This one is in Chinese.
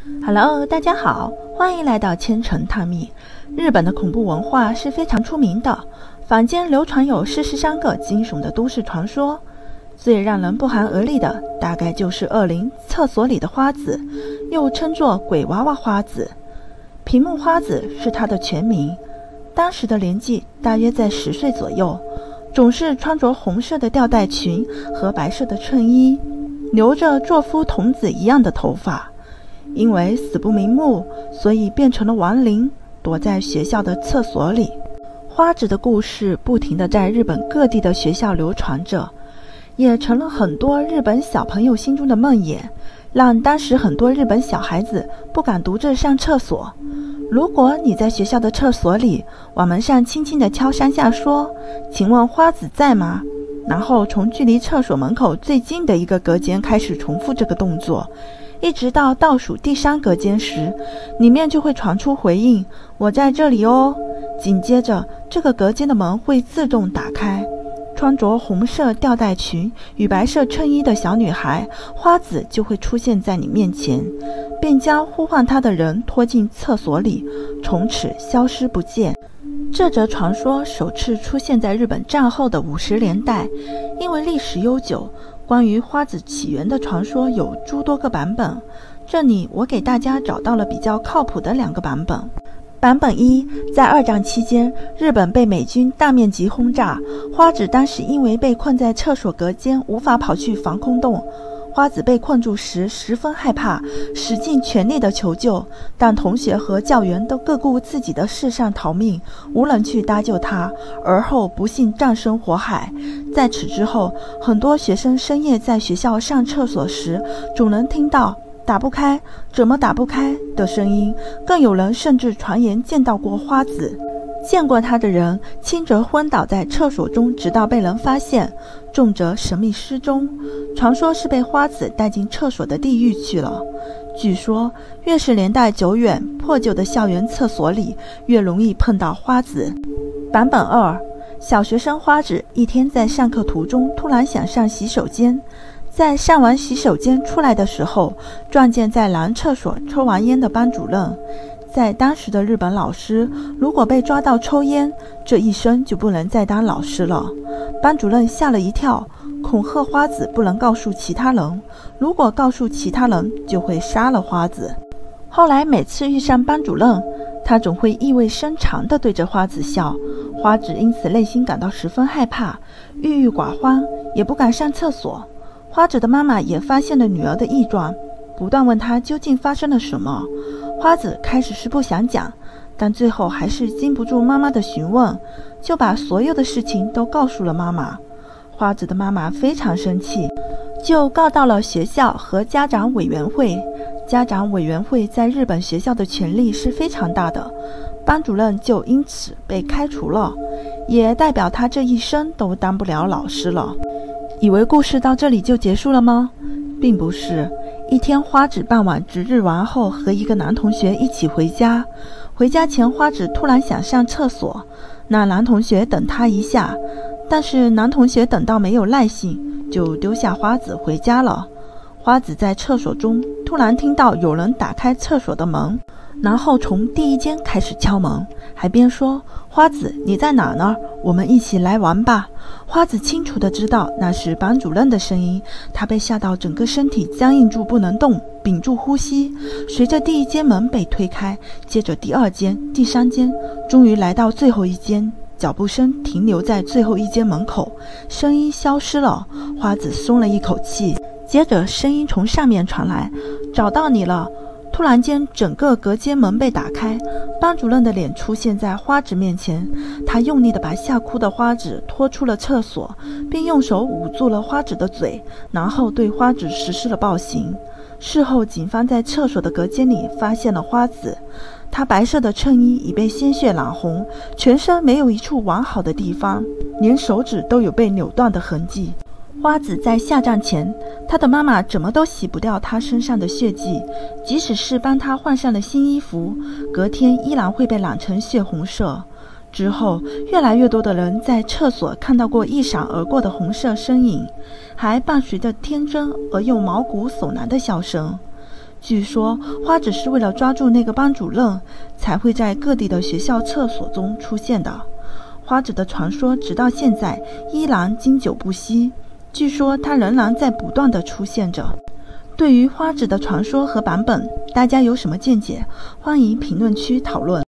Hello， 大家好，欢迎来到千城探秘。日本的恐怖文化是非常出名的，坊间流传有43个惊悚的都市传说。最让人不寒而栗的，大概就是恶灵厕所里的花子，又称作鬼娃娃花子。平木花子是她的全名，当时的年纪大约在10岁左右，总是穿着红色的吊带裙和白色的衬衣，留着作夫童子一样的头发。因为死不瞑目，所以变成了亡灵，躲在学校的厕所里。花子的故事不停地在日本各地的学校流传着，也成了很多日本小朋友心中的梦魇，让当时很多日本小孩子不敢独自上厕所。如果你在学校的厕所里，往门上轻轻地敲3下说：“请问花子在吗？”然后从距离厕所门口最近的一个隔间开始重复这个动作，一直到倒数第3隔间时，里面就会传出回应：“我在这里哦。”紧接着，这个隔间的门会自动打开，穿着红色吊带裙与白色衬衣的小女孩花子就会出现在你面前，并将呼唤她的人拖进厕所里，从此消失不见。这则传说首次出现在日本战后的50年代，因为历史悠久，关于花子起源的传说有诸多个版本。这里我给大家找到了比较靠谱的2个版本。版本1，在2战期间，日本被美军大面积轰炸，花子当时因为被困在厕所隔间，无法跑去防空洞。花子被困住时十分害怕，使尽全力的求救，但同学和教员都各顾自己的事上逃命，无人去搭救他，而后不幸葬身火海。在此之后，很多学生深夜在学校上厕所时，总能听到打不开，怎么打不开的声音，更有人甚至传言见到过花子。见过他的人，轻则昏倒在厕所中，直到被人发现，重则神秘失踪。传说是被花子带进厕所的地狱去了。据说，越是年代久远、破旧的校园厕所里，越容易碰到花子。版本2，小学生花子一天在上课途中突然想上洗手间，在上完洗手间出来的时候，撞见在男厕所抽完烟的班主任。在当时的日本老师，如果被抓到抽烟，这一生就不能再当老师了。班主任吓了一跳，恐吓花子不能告诉其他人，如果告诉其他人，就会杀了花子。后来每次遇上班主任，他总会意味深长地对着花子笑，花子因此内心感到十分害怕，郁郁寡欢，也不敢上厕所。花子的妈妈也发现了女儿的异状，不断问她究竟发生了什么。花子开始是不想讲，但最后还是经不住妈妈的询问，就把所有的事情都告诉了妈妈。花子的妈妈非常生气，就告到了学校和家长委员会。家长委员会在日本学校的权力是非常大的，班主任就因此被开除了，也代表他这一生都当不了老师了。以为故事到这里就结束了吗？并不是。一天，花子傍晚值日完后，和一个男同学一起回家。回家前，花子突然想上厕所，让男同学等他一下，但是男同学等到没有耐性，就丢下花子回家了。花子在厕所中突然听到有人打开厕所的门，然后从第一间开始敲门，还边说：“花子，你在哪呢？我们一起来玩吧。”花子清楚地知道那是班主任的声音，她被吓到整个身体僵硬住不能动，屏住呼吸。随着第一间门被推开，接着第2间、第3间，终于来到最后一间。脚步声停留在最后一间门口，声音消失了，花子松了一口气。接着声音从上面传来：“找到你了。”突然间，整个隔间门被打开，班主任的脸出现在花子面前。他用力地把吓哭的花子拖出了厕所，并用手捂住了花子的嘴，然后对花子实施了暴行。事后，警方在厕所的隔间里发现了花子，她白色的衬衣已被鲜血染红，全身没有一处完好的地方，连手指都有被扭断的痕迹。花子在下葬前，她的妈妈怎么都洗不掉她身上的血迹，即使是帮她换上了新衣服，隔天依然会被染成血红色。之后，越来越多的人在厕所看到过一闪而过的红色身影，还伴随着天真而又毛骨悚然的笑声。 据说花子是为了抓住那个班主任，才会在各地的学校厕所中出现的。花子的传说直到现在依然经久不息，据说它仍然在不断地出现着。对于花子的传说和版本，大家有什么见解？欢迎评论区讨论。